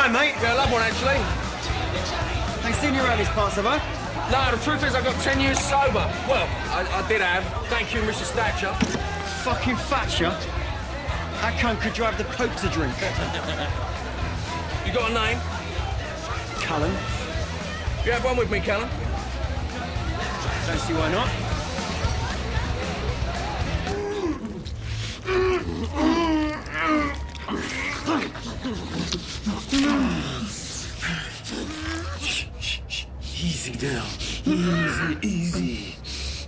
time, mate. Yeah, I love one, actually. Ain't seen you around these parts, have I? No, the truth is I got 10 years sober. Well, I did have. Thank you, Mrs. Thatcher. Fucking Thatcher. That cunt could drive the Pope to drink. You got a name? Cullen. You have one with me, Callum? Don't see why not. Easy now. Easy.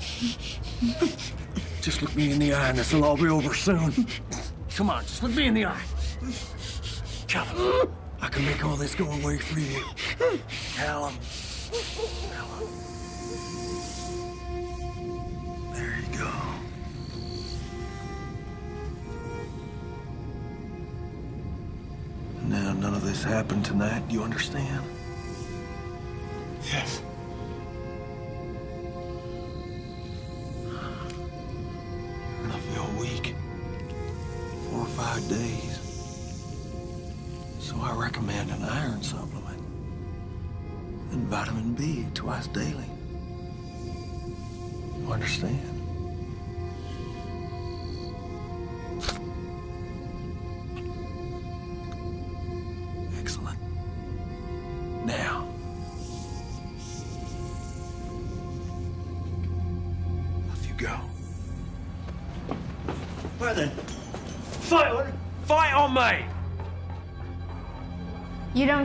Just look me in the eye and this will all be over soon. Come on, just look me in the eye. Callum, I can make all this go away for you. Callum. There you go. Now, none of this happened tonight, you understand? Yes. You're gonna feel weak. 4 or 5 days. So I recommend an iron supplement and vitamin B twice daily. You understand? Excellent. Now, off you go. Right then. Fight on! Fight on me! You don't